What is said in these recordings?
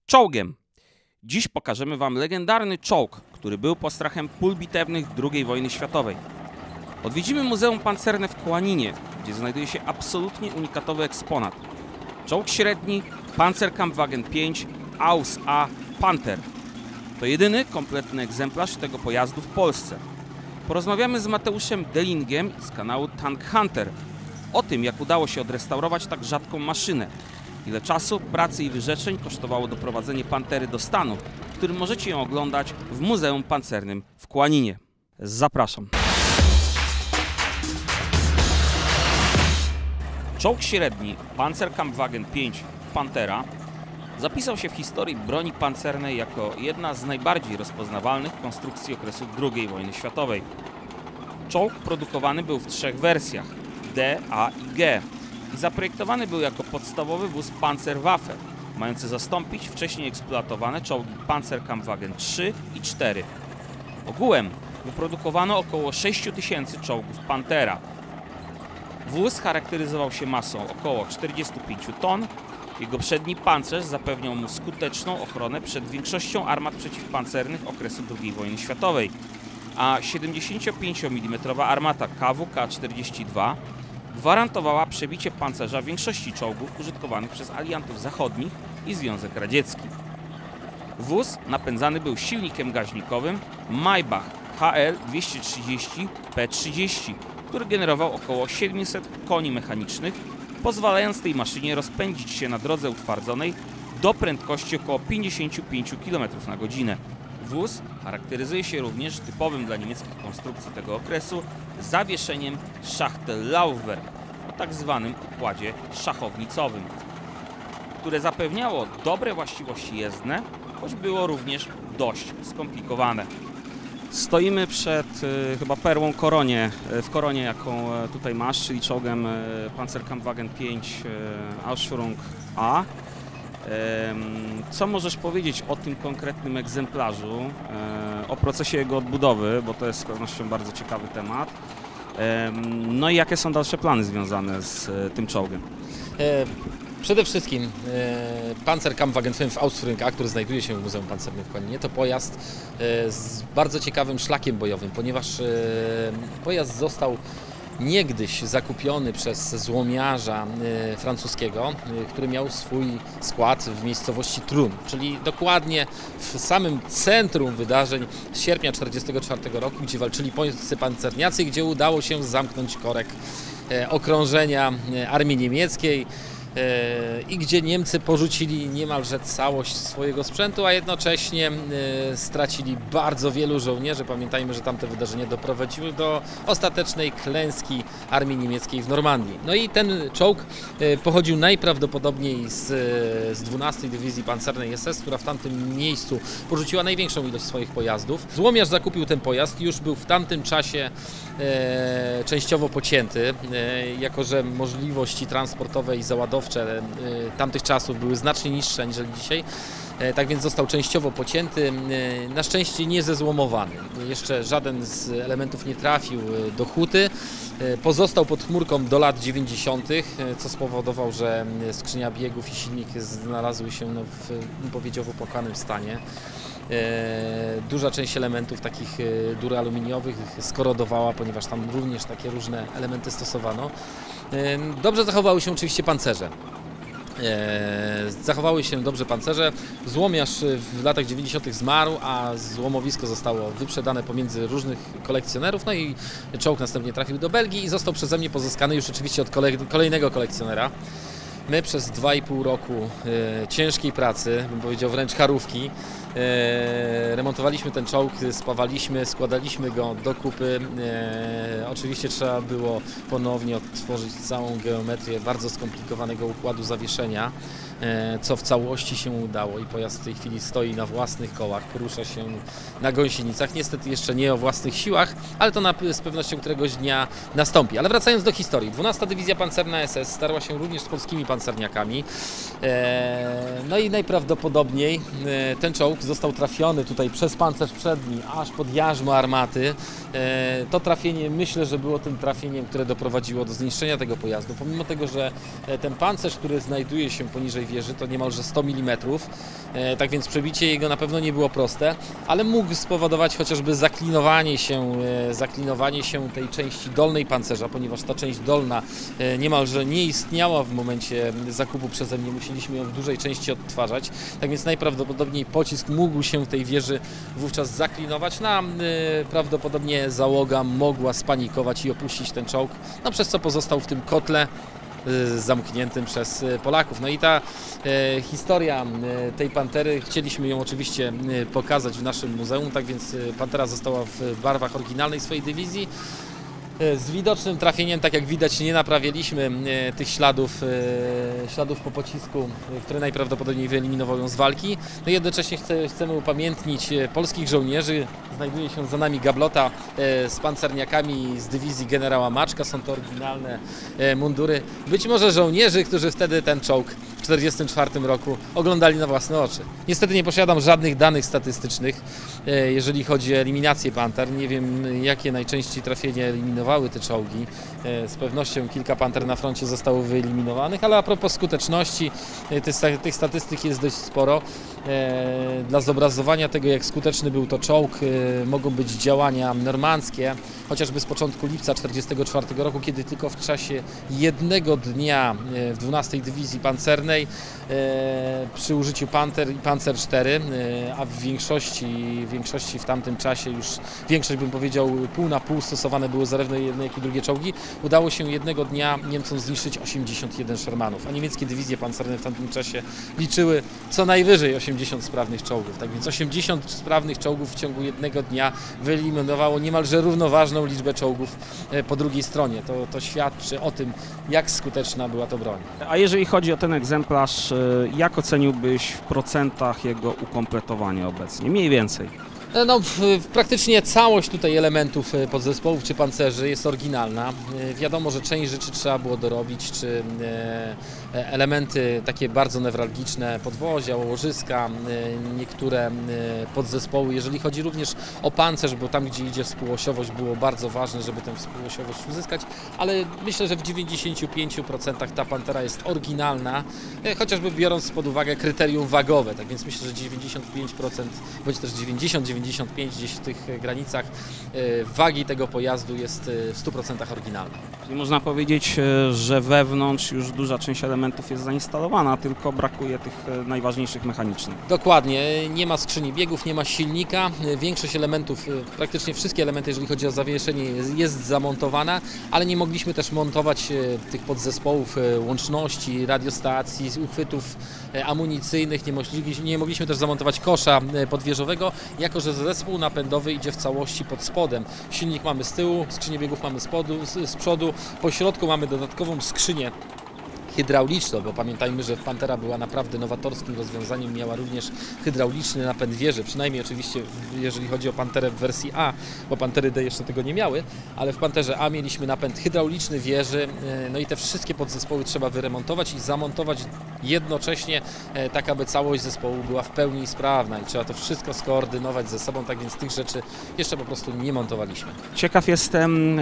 Czołgiem. Dziś pokażemy Wam legendarny czołg, który był postrachem pól bitewnych II wojny światowej. Odwiedzimy Muzeum Pancerne w Kołaninie, gdzie znajduje się absolutnie unikatowy eksponat. Czołg średni Panzerkampfwagen 5 Aus A Panther. To jedyny kompletny egzemplarz tego pojazdu w Polsce. Porozmawiamy z Mateuszem Delingiem z kanału Tank Hunter o tym, jak udało się odrestaurować tak rzadką maszynę. Ile czasu, pracy i wyrzeczeń kosztowało doprowadzenie Pantery do stanu, w którym możecie ją oglądać w Muzeum Pancernym w Kołaninie. Zapraszam. Czołg średni Panzerkampfwagen 5 Pantera zapisał się w historii broni pancernej jako jedna z najbardziej rozpoznawalnych konstrukcji okresu II wojny światowej. Czołg produkowany był w trzech wersjach D, A i G i zaprojektowany był jako podstawowy wóz Panzerwaffe, mający zastąpić wcześniej eksploatowane czołgi Panzerkampfwagen 3 i 4. Ogółem wyprodukowano około 6000 czołgów Pantera. Wóz charakteryzował się masą około 45 ton. Jego przedni pancerz zapewniał mu skuteczną ochronę przed większością armat przeciwpancernych okresu II wojny światowej, a 75 mm armata KW-K42 gwarantowała przebicie pancerza większości czołgów użytkowanych przez aliantów zachodnich i Związek Radziecki. Wóz napędzany był silnikiem gaźnikowym Maybach HL-230P30, który generował około 700 koni mechanicznych, pozwalając tej maszynie rozpędzić się na drodze utwardzonej do prędkości około 55 km na godzinę. Wóz charakteryzuje się również typowym dla niemieckich konstrukcji tego okresu zawieszeniem Schachtel-Laufwerk o tak zwanym układzie szachownicowym, które zapewniało dobre właściwości jezdne, choć było również dość skomplikowane. Stoimy przed chyba perłą w koronie, jaką tutaj masz, czyli czołgem Panzerkampfwagen 5 Ausführung A. Co możesz powiedzieć o tym konkretnym egzemplarzu, o procesie jego odbudowy, bo to jest z pewnością bardzo ciekawy temat. No i jakie są dalsze plany związane z tym czołgiem? Przede wszystkim Panzerkampfwagen 5 Ausführung A, który znajduje się w Muzeum Pancernym w Kołaninie, to pojazd z bardzo ciekawym szlakiem bojowym, ponieważ pojazd został niegdyś zakupiony przez złomiarza francuskiego, który miał swój skład w miejscowości Trun, czyli dokładnie w samym centrum wydarzeń z sierpnia 1944 roku, gdzie walczyli polscy pancerniacy, gdzie udało się zamknąć korek okrążenia armii niemieckiej i gdzie Niemcy porzucili niemalże całość swojego sprzętu, a jednocześnie stracili bardzo wielu żołnierzy. Pamiętajmy, że tamte wydarzenia doprowadziły do ostatecznej klęski armii niemieckiej w Normandii. No i ten czołg pochodził najprawdopodobniej z 12 Dywizji Pancernej SS, która w tamtym miejscu porzuciła największą ilość swoich pojazdów. Złomiarz zakupił ten pojazd, już był w tamtym czasie częściowo pocięty, jako że możliwości transportowe i załadowcze tamtych czasów były znacznie niższe niż dzisiaj. Tak więc został częściowo pocięty, na szczęście nie zezłomowany. Jeszcze żaden z elementów nie trafił do huty. Pozostał pod chmurką do lat 90., co spowodowało, że skrzynia biegów i silnik znalazły się w powiedziowo opłakanym stanie. Duża część elementów takich duraluminiowych skorodowała, ponieważ tam również takie różne elementy stosowano. Dobrze zachowały się oczywiście pancerze. Zachowały się dobrze pancerze. Złomiarz w latach 90. zmarł, a złomowisko zostało wyprzedane pomiędzy różnych kolekcjonerów. No i czołg następnie trafił do Belgii i został przeze mnie pozyskany już oczywiście od kolejnego kolekcjonera. My przez 2,5 roku ciężkiej pracy, bym powiedział wręcz charówki, remontowaliśmy ten czołg, spawaliśmy, składaliśmy go do kupy. Oczywiście trzeba było ponownie odtworzyć całą geometrię bardzo skomplikowanego układu zawieszenia, co w całości się udało i pojazd w tej chwili stoi na własnych kołach, porusza się na gąsienicach, niestety jeszcze nie o własnych siłach, ale to z pewnością któregoś dnia nastąpi. Ale wracając do historii, 12 Dywizja Pancerna SS starła się również z polskimi pancerniakami, no i najprawdopodobniej ten czołg został trafiony tutaj przez pancerz przedni aż pod jarzmo armaty. To trafienie, myślę, że było tym trafieniem, które doprowadziło do zniszczenia tego pojazdu, pomimo tego, że ten pancerz, który znajduje się poniżej wieży to niemalże 100 mm, tak więc przebicie jego na pewno nie było proste, ale mógł spowodować chociażby zaklinowanie się tej części dolnej pancerza, ponieważ ta część dolna niemalże nie istniała w momencie zakupu przeze mnie, musieliśmy ją w dużej części odtwarzać, tak więc najprawdopodobniej pocisk mógł się tej wieży wówczas zaklinować, prawdopodobnie załoga mogła spanikować i opuścić ten czołg, przez co pozostał w tym kotle zamkniętym przez Polaków. No i ta historia tej Pantery, chcieliśmy ją oczywiście pokazać w naszym muzeum, tak więc Pantera została w barwach oryginalnej swojej dywizji. Z widocznym trafieniem, tak jak widać, nie naprawiliśmy tych śladów po pocisku, który najprawdopodobniej wyeliminował ją z walki. No jednocześnie chcemy upamiętnić polskich żołnierzy. Znajduje się za nami gablota z pancerniakami z dywizji generała Maczka. Są to oryginalne mundury. Być może żołnierzy, którzy wtedy ten czołg w 1944 roku oglądali na własne oczy. Niestety nie posiadam żadnych danych statystycznych, jeżeli chodzi o eliminację Panter. Nie wiem, jakie najczęściej trafienia eliminowały te czołgi. Z pewnością kilka Panter na froncie zostało wyeliminowanych, ale a propos skuteczności, tych statystyk jest dość sporo. Dla zobrazowania tego, jak skuteczny był to czołg, mogą być działania normandzkie, chociażby z początku lipca 1944 roku, kiedy tylko w czasie jednego dnia w 12 Dywizji Pancernej przy użyciu Panter i Panzer IV, a w większości w tamtym czasie już większość, bym powiedział, pół na pół stosowane były zarówno jedne, jak i drugie czołgi, udało się jednego dnia Niemcom zniszczyć 81 Shermanów, a niemieckie dywizje pancerne w tamtym czasie liczyły co najwyżej 80 sprawnych czołgów. Tak więc 80 sprawnych czołgów w ciągu jednego dnia wyeliminowało niemalże równoważną liczbę czołgów po drugiej stronie. To świadczy o tym, jak skuteczna była to broń. A jeżeli chodzi o ten egzemplarz, jak oceniłbyś w procentach jego ukompletowanie obecnie? Mniej więcej. No, praktycznie całość tutaj elementów podzespołów czy pancerzy jest oryginalna. Wiadomo, że część rzeczy trzeba było dorobić, czy elementy takie bardzo newralgiczne, podwozia, łożyska, niektóre podzespoły. Jeżeli chodzi również o pancerz, bo tam, gdzie idzie współosiowość, było bardzo ważne, żeby tę współosiowość uzyskać, ale myślę, że w 95% ta Pantera jest oryginalna, chociażby biorąc pod uwagę kryterium wagowe. Tak więc myślę, że 95% bądź też 90-95% gdzieś w tych granicach wagi tego pojazdu jest w 100% oryginalna. Czyli można powiedzieć, że wewnątrz już duża część elementów jest zainstalowana, tylko brakuje tych najważniejszych mechanicznych. Dokładnie, nie ma skrzyni biegów, nie ma silnika, większość elementów, praktycznie wszystkie elementy, jeżeli chodzi o zawieszenie, jest zamontowana, ale nie mogliśmy też montować tych podzespołów łączności, radiostacji, uchwytów amunicyjnych, nie mogliśmy też zamontować kosza podwieżowego, jako że zespół napędowy idzie w całości pod spodem. Silnik mamy z tyłu, skrzynię biegów mamy z przodu, po środku mamy dodatkową skrzynię hydrauliczną, bo pamiętajmy, że Pantera była naprawdę nowatorskim rozwiązaniem, miała również hydrauliczny napęd wieży, przynajmniej oczywiście jeżeli chodzi o Panterę w wersji A, bo Pantery D jeszcze tego nie miały, ale w Panterze A mieliśmy napęd hydrauliczny wieży, no i te wszystkie podzespoły trzeba wyremontować i zamontować jednocześnie, tak aby całość zespołu była w pełni sprawna i trzeba to wszystko skoordynować ze sobą, tak więc tych rzeczy jeszcze po prostu nie montowaliśmy. Ciekaw jestem,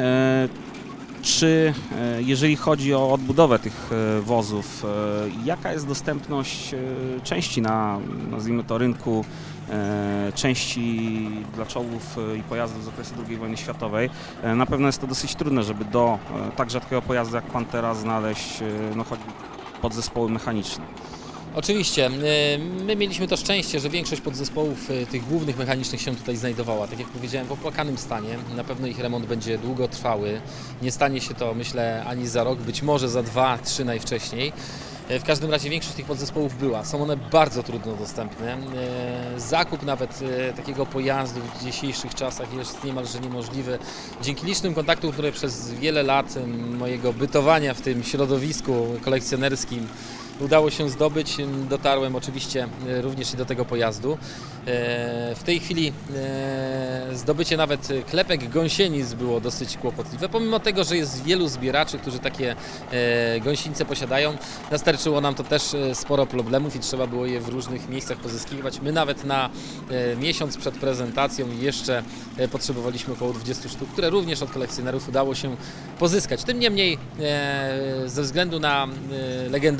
czy jeżeli chodzi o odbudowę tych wozów, jaka jest dostępność części na, nazwijmy to, rynku części dla czołgów i pojazdów z okresu II wojny światowej? Na pewno jest to dosyć trudne, żeby do tak rzadkiego pojazdu jak Pantera znaleźć choćby podzespoły mechaniczne. Oczywiście, my mieliśmy to szczęście, że większość podzespołów tych głównych mechanicznych się tutaj znajdowała. Tak jak powiedziałem, w opłakanym stanie. Na pewno ich remont będzie długotrwały. Nie stanie się to, myślę, ani za rok, być może za 2-3 najwcześniej. W każdym razie większość tych podzespołów była. Są one bardzo trudno dostępne. Zakup nawet takiego pojazdu w dzisiejszych czasach jest niemalże niemożliwy. Dzięki licznym kontaktom, które przez wiele lat mojego bytowania w tym środowisku kolekcjonerskim udało się zdobyć, dotarłem oczywiście również i do tego pojazdu. W tej chwili zdobycie nawet klepek gąsienic było dosyć kłopotliwe, pomimo tego, że jest wielu zbieraczy, którzy takie gąsienicę posiadają. Nastarczyło nam to też sporo problemów i trzeba było je w różnych miejscach pozyskiwać. My nawet na miesiąc przed prezentacją jeszcze potrzebowaliśmy około 20 sztuk, które również od kolekcjonerów udało się pozyskać. Tym niemniej ze względu na legendarność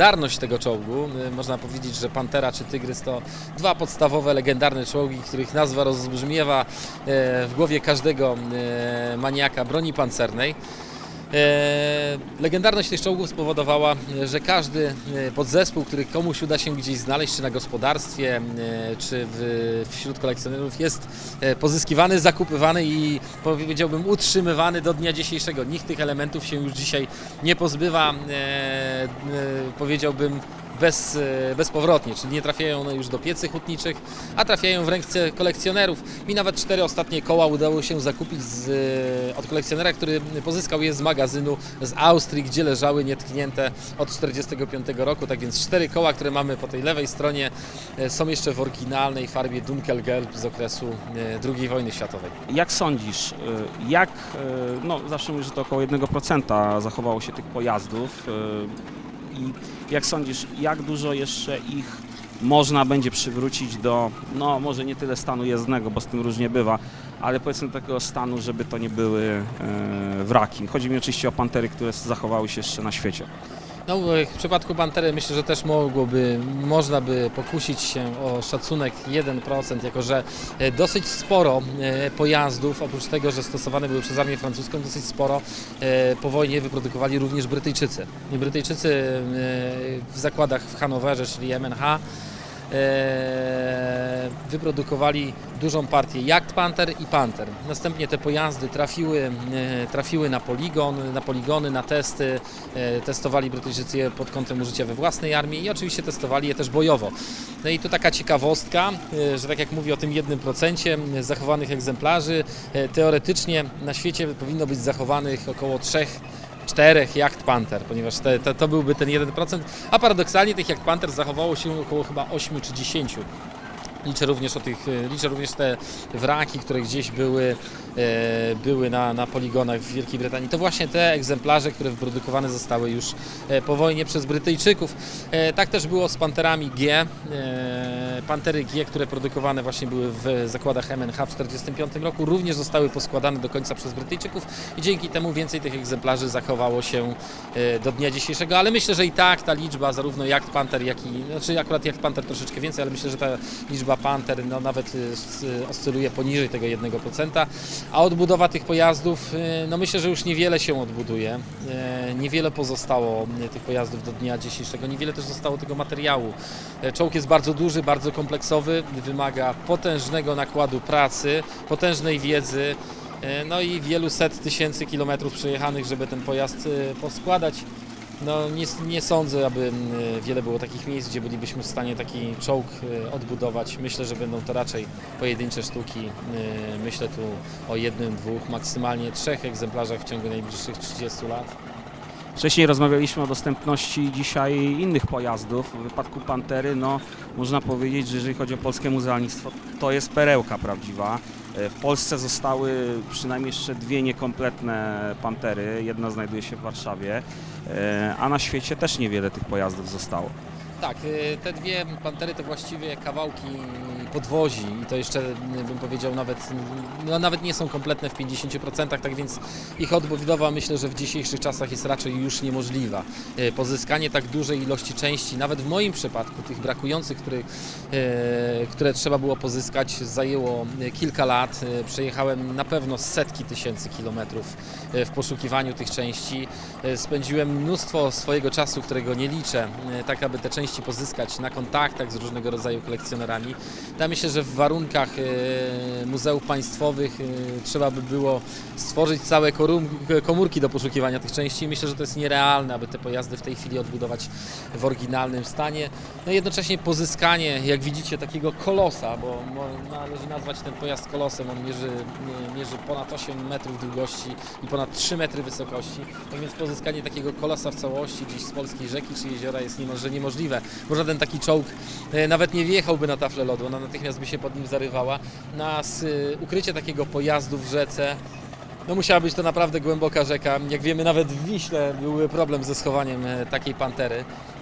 tego czołgu. Można powiedzieć, że Pantera czy Tygrys to dwa podstawowe, legendarne czołgi, których nazwa rozbrzmiewa w głowie każdego maniaka broni pancernej. Legendarność tych czołgów spowodowała, że każdy podzespół, który komuś uda się gdzieś znaleźć, czy na gospodarstwie, czy wśród kolekcjonerów, jest pozyskiwany, zakupywany i powiedziałbym utrzymywany do dnia dzisiejszego. Nikt tych elementów się już dzisiaj nie pozbywa, powiedziałbym bezpowrotnie, czyli nie trafiają one już do piecy hutniczych, a trafiają w ręce kolekcjonerów. Mi nawet 4 ostatnie koła udało się zakupić od kolekcjonera, który pozyskał je z magazynu z Austrii, gdzie leżały nietknięte od 1945 roku. Tak więc 4 koła, które mamy po tej lewej stronie, są jeszcze w oryginalnej farbie Dunkelgelb z okresu II wojny światowej. Jak sądzisz, no zawsze mówisz, że to około 1% zachowało się tych pojazdów i jak sądzisz, jak dużo jeszcze ich można będzie przywrócić do, no może nie tyle stanu jezdnego, bo z tym różnie bywa, ale powiedzmy takiego stanu, żeby to nie były wraki. Chodzi mi oczywiście o pantery, które zachowały się jeszcze na świecie. No, w przypadku Pantery myślę, że też można by pokusić się o szacunek 1%, jako że dosyć sporo pojazdów, oprócz tego, że stosowane były przez armię francuską, dosyć sporo po wojnie wyprodukowali również Brytyjczycy. I Brytyjczycy w zakładach w Hanowerze, czyli MNH, wyprodukowali dużą partię Jagdpanther i Panther. Następnie te pojazdy trafiły na poligony, na testy. Testowali Brytyjczycy je pod kątem użycia we własnej armii i oczywiście testowali je też bojowo. No i tu taka ciekawostka, że tak jak mówię o tym 1% zachowanych egzemplarzy, teoretycznie na świecie powinno być zachowanych około 4 Jagdpanther, ponieważ to byłby ten 1%, a paradoksalnie tych Jagdpanther zachowało się około chyba 8 czy 10. Liczę również te wraki, które gdzieś były na poligonach w Wielkiej Brytanii. To właśnie te egzemplarze, które wyprodukowane zostały już po wojnie przez Brytyjczyków. Tak też było z Panterami G. Pantery G, które produkowane właśnie były w zakładach MNH w 1945 roku, również zostały poskładane do końca przez Brytyjczyków i dzięki temu więcej tych egzemplarzy zachowało się do dnia dzisiejszego, ale myślę, że i tak ta liczba zarówno Jagdpanther, znaczy akurat Jagdpanther troszeczkę więcej, ale myślę, że ta liczba Panther no, nawet oscyluje poniżej tego 1%, a odbudowa tych pojazdów, no myślę, że już niewiele się odbuduje, niewiele pozostało tych pojazdów do dnia dzisiejszego, niewiele też zostało tego materiału. Czołg jest bardzo duży, bardzo kompleksowy, wymaga potężnego nakładu pracy, potężnej wiedzy, no i wielu set tysięcy kilometrów przejechanych, żeby ten pojazd poskładać. No nie sądzę, aby wiele było takich miejsc, gdzie bylibyśmy w stanie taki czołg odbudować. Myślę, że będą to raczej pojedyncze sztuki. Myślę tu o 1, 2, maksymalnie 3 egzemplarzach w ciągu najbliższych 30 lat. Wcześniej rozmawialiśmy o dostępności dzisiaj innych pojazdów. W wypadku Pantery, no można powiedzieć, że jeżeli chodzi o polskie muzealnictwo, to jest perełka prawdziwa. W Polsce zostały przynajmniej jeszcze 2 niekompletne Pantery, jedna znajduje się w Warszawie, a na świecie też niewiele tych pojazdów zostało. Tak, te 2 Pantery to właściwie kawałki podwozi i to jeszcze bym powiedział nawet nie są kompletne w 50%, tak więc ich odbudowa myślę, że w dzisiejszych czasach jest raczej już niemożliwa. Pozyskanie tak dużej ilości części, nawet w moim przypadku tych brakujących, które trzeba było pozyskać, zajęło kilka lat. Przejechałem na pewno setki tysięcy kilometrów w poszukiwaniu tych części. Spędziłem mnóstwo swojego czasu, którego nie liczę, tak aby te części pozyskać na kontaktach z różnego rodzaju kolekcjonerami. Ja myślę, że w warunkach muzeów państwowych trzeba by było stworzyć całe komórki do poszukiwania tych części. Myślę, że to jest nierealne, aby te pojazdy w tej chwili odbudować w oryginalnym stanie. No i jednocześnie pozyskanie, jak widzicie, takiego kolosa, bo należy nazwać ten pojazd kolosem. On mierzy ponad 8 metrów długości i ponad 3 metry wysokości. Tak więc pozyskanie takiego kolosa w całości gdzieś z polskiej rzeki czy jeziora jest niemalże niemożliwe. Bo żaden taki czołg nawet nie wjechałby na taflę lodu, ona natychmiast by się pod nim zarywała. Ukrycie takiego pojazdu w rzece, no musiała być to naprawdę głęboka rzeka. Jak wiemy, nawet w Wiśle byłby problem ze schowaniem takiej Pantery.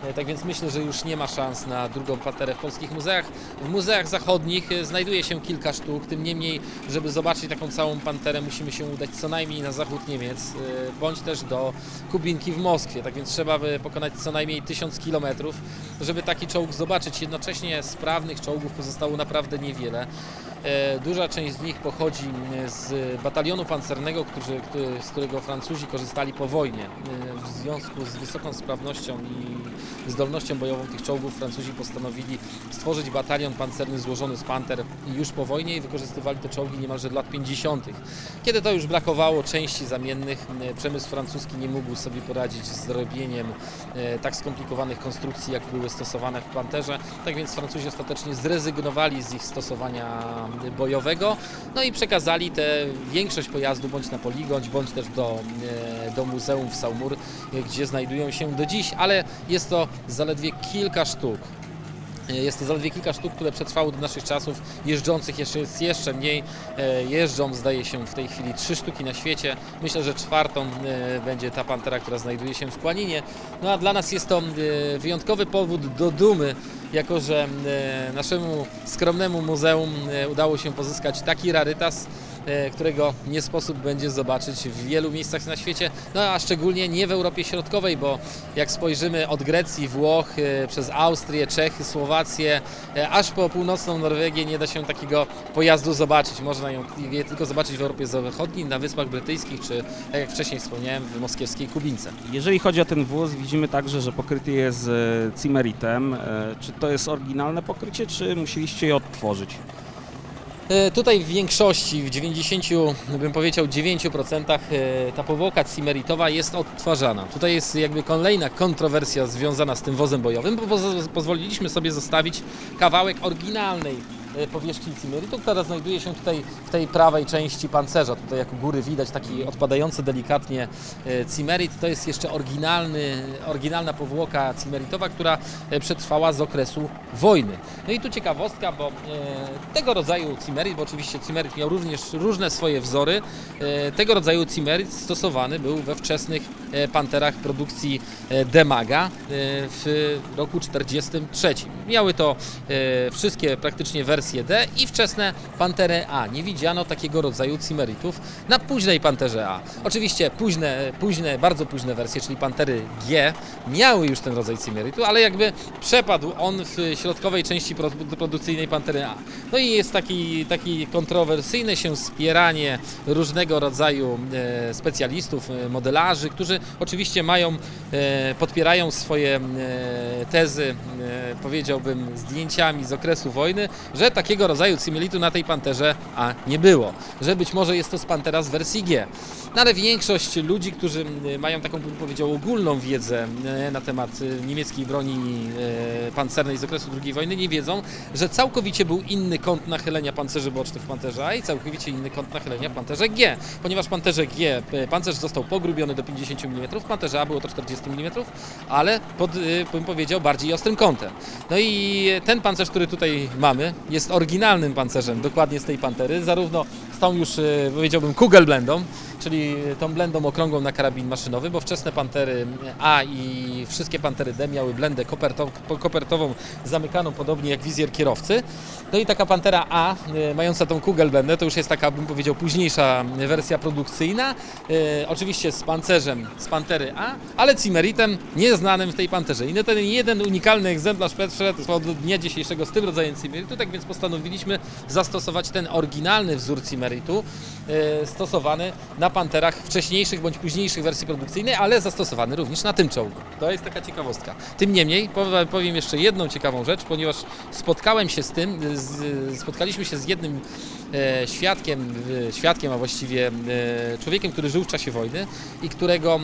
Tak więc myślę, że już nie ma szans na drugą panterę w polskich muzeach. W muzeach zachodnich znajduje się kilka sztuk, tym niemniej, żeby zobaczyć taką całą panterę, musimy się udać co najmniej na zachód Niemiec, bądź też do Kubinki w Moskwie. Tak więc trzeba by pokonać co najmniej 1000 km, żeby taki czołg zobaczyć. Jednocześnie sprawnych czołgów pozostało naprawdę niewiele. Duża część z nich pochodzi z batalionu pancernego, z którego Francuzi korzystali po wojnie. W związku z wysoką sprawnością i zdolnością bojową tych czołgów Francuzi postanowili stworzyć batalion pancerny złożony z panter już po wojnie i wykorzystywali te czołgi niemalże do lat 50. Kiedy to już brakowało części zamiennych, przemysł francuski nie mógł sobie poradzić z robieniem tak skomplikowanych konstrukcji, jak były stosowane w panterze. Tak więc Francuzi ostatecznie zrezygnowali z ich stosowania bojowego, no i przekazali tę większość pojazdu bądź na poligon, bądź też do muzeum w Saumur, gdzie znajdują się do dziś, ale jest to zaledwie kilka sztuk. Jest to zaledwie kilka sztuk, które przetrwały do naszych czasów. Jeżdżących jest jeszcze mniej. Jeżdżą, zdaje się, w tej chwili 3 sztuki na świecie. Myślę, że 4. będzie ta pantera, która znajduje się w Kłaninie. No a dla nas jest to wyjątkowy powód do dumy, jako że naszemu skromnemu muzeum udało się pozyskać taki rarytas, którego nie sposób będzie zobaczyć w wielu miejscach na świecie, no a szczególnie nie w Europie Środkowej, bo jak spojrzymy od Grecji, Włoch, przez Austrię, Czechy, Słowację, aż po północną Norwegię nie da się takiego pojazdu zobaczyć. Można je tylko zobaczyć w Europie Zachodniej, na Wyspach Brytyjskich, czy tak jak wcześniej wspomniałem, w moskiewskiej Kubince. Jeżeli chodzi o ten wóz, widzimy także, że pokryty jest cimeritem. Czy to jest oryginalne pokrycie, czy musieliście je odtworzyć? Tutaj w większości, w 90, bym powiedział 9% ta powłoka cimeritowa jest odtwarzana. Tutaj jest jakby kolejna kontrowersja związana z tym wozem bojowym, bo pozwoliliśmy sobie zostawić kawałek oryginalnej powierzchni cimeritu, która znajduje się tutaj w tej prawej części pancerza. Tutaj jak u góry widać taki odpadający delikatnie cimerit. To jest jeszcze oryginalna powłoka cimeritowa, która przetrwała z okresu wojny. No i tu ciekawostka, bo tego rodzaju cimerit, bo oczywiście cimerit miał również różne swoje wzory, tego rodzaju cimerit stosowany był we wczesnych panterach produkcji Demaga w roku 1943. Miały to wszystkie praktycznie wersje D i wczesne Pantery A. Nie widziano takiego rodzaju cimeritów na późnej Panterze A. Oczywiście bardzo późne wersje, czyli Pantery G, miały już ten rodzaj cimeritu, ale jakby przepadł on w środkowej części produkcyjnej Pantery A. No i jest taki kontrowersyjne się spieranie różnego rodzaju specjalistów, modelarzy, którzy oczywiście podpierają swoje tezy, powiedziałbym, zdjęciami z okresu wojny, że takiego rodzaju cimeritu na tej Panterze A nie było, że być może jest to z Pantera z wersji G. No ale większość ludzi, którzy mają taką, bym powiedział, ogólną wiedzę na temat niemieckiej broni pancernej z okresu II wojny, nie wiedzą, że całkowicie był inny kąt nachylenia pancerzy bocznych w Panterze A i całkowicie inny kąt nachylenia w Panterze G. Ponieważ w Panterze G pancerz został pogrubiony do 50 mm, w Panterze A było to 40 mm, ale bym powiedział, bardziej ostrym kątem. No i ten pancerz, który tutaj mamy, jest oryginalnym pancerzem dokładnie z tej Pantery, zarówno z tą już, powiedziałbym, Kugelblendą, czyli tą blendą okrągłą na karabin maszynowy, bo wczesne Pantery A i wszystkie Pantery D miały blendę kopertową zamykaną podobnie jak wizjer kierowcy. No i taka Pantera A, mająca tą Kugelblendę, to już jest taka, bym powiedział, późniejsza wersja produkcyjna, oczywiście z pancerzem z Pantery A, ale cimeritem nieznanym w tej Panterze. I ten jeden unikalny egzemplarz przeszedł od dnia dzisiejszego z tym rodzajem cimeritu, tak więc postanowiliśmy zastosować ten oryginalny wzór cimeritu, stosowany na Panterach wcześniejszych bądź późniejszych wersji produkcyjnej, ale zastosowany również na tym czołgu. To jest taka ciekawostka. Tym niemniej powiem jeszcze jedną ciekawą rzecz, ponieważ spotkaliśmy się z jednym świadkiem, a właściwie człowiekiem, który żył w czasie wojny i którego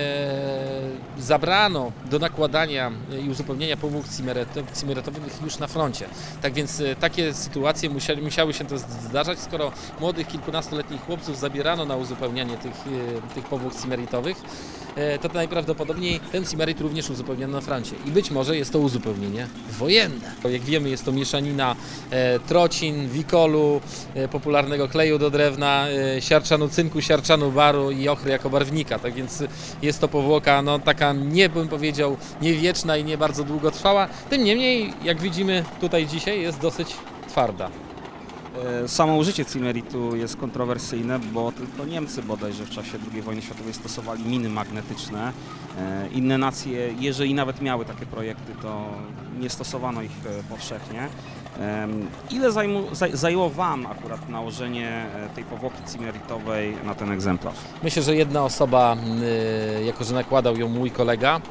zabrano do nakładania i uzupełniania powłok cimeretowych już na froncie. Tak więc takie sytuacje musiały się to zdarzać, skoro młodych, kilkunastoletnich chłopców zabierano na uzupełnianie tych powłok cimeritowych. to najprawdopodobniej ten Cimerit również uzupełniono na francie. I być może jest to uzupełnienie wojenne. Jak wiemy, jest to mieszanina trocin, wikolu, popularnego kleju do drewna, siarczanu cynku, siarczanu baru i ochry jako barwnika. Tak więc jest to powłoka taka, nie bym powiedział, nie wieczna i nie bardzo długotrwała. Tym niemniej, jak widzimy tutaj dzisiaj, jest dosyć twarda. Samo użycie Cimeritu jest kontrowersyjne, bo tylko Niemcy bodajże w czasie II wojny światowej stosowali miny magnetyczne. Inne nacje, jeżeli nawet miały takie projekty, to nie stosowano ich powszechnie. Ile zajęło Wam akurat nałożenie tej powłoki cimeritowej na ten egzemplarz? Myślę, że jedna osoba, jako że nakładał ją mój kolega,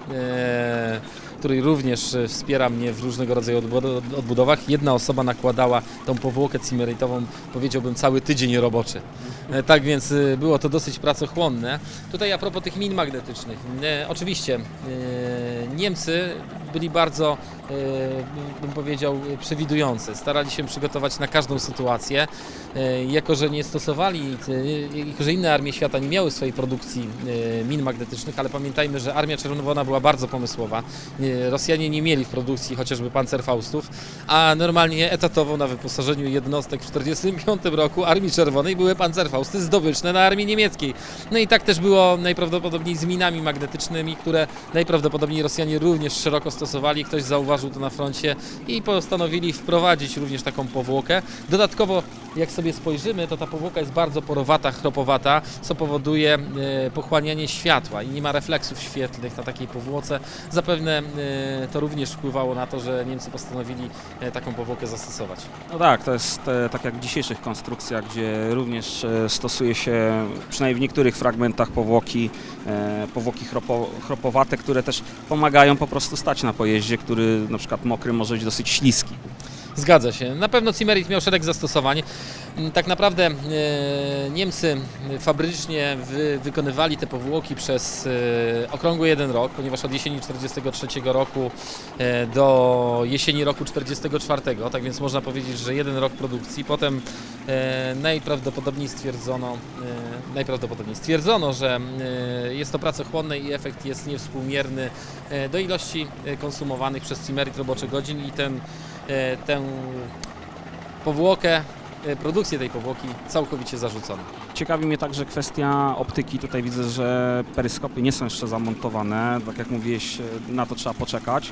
który również wspiera mnie w różnego rodzaju odbudowach, jedna osoba nakładała tą powłokę cimeritową, powiedziałbym, cały tydzień roboczy. Tak więc było to dosyć pracochłonne. Tutaj a propos tych min magnetycznych. Oczywiście Niemcy byli bardzo, bym powiedział, przewidujący. Starali się przygotować na każdą sytuację. Jako że nie stosowali, jako że inne armie świata nie miały swojej produkcji min magnetycznych, ale pamiętajmy, że Armia Czerwona była bardzo pomysłowa. Rosjanie nie mieli w produkcji chociażby Panzerfaustów, a normalnie etatowo na wyposażeniu jednostek w 1945 roku Armii Czerwonej były Panzerfausty zdobyczne na armii niemieckiej. No i tak też było najprawdopodobniej z minami magnetycznymi, które najprawdopodobniej Rosjanie również szeroko stosowali. Ktoś zauważył to na froncie i postanowili wprowadzić również taką powłokę. Dodatkowo, jak sobie spojrzymy, to ta powłoka jest bardzo porowata, chropowata, co powoduje pochłanianie światła i nie ma refleksów świetlnych na takiej powłoce. Zapewne to również wpływało na to, że Niemcy postanowili taką powłokę zastosować. No tak, to jest tak jak w dzisiejszych konstrukcjach, gdzie również stosuje się przynajmniej w niektórych fragmentach powłoki chropowate, które też pomagają po prostu stać na pojeździe, który na przykład mokry może być dosyć śliski. Zgadza się. Na pewno Cimerit miał szereg zastosowań. Tak naprawdę Niemcy fabrycznie wykonywali te powłoki przez okrągły 1 rok, ponieważ od jesieni 1943 roku do jesieni roku 1944, tak więc można powiedzieć, że 1 rok produkcji. Potem najprawdopodobniej stwierdzono, że jest to pracochłonne i efekt jest niewspółmierny do ilości konsumowanych przez Cimerit roboczych godzin i tę powłokę, produkcję tej powłoki całkowicie zarzucono. Ciekawi mnie także kwestia optyki. Tutaj widzę, że peryskopy nie są jeszcze zamontowane. Tak jak mówiłeś, na to trzeba poczekać.